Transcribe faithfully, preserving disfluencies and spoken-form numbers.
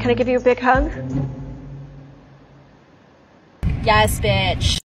Can I give you a big hug? Yes, bitch.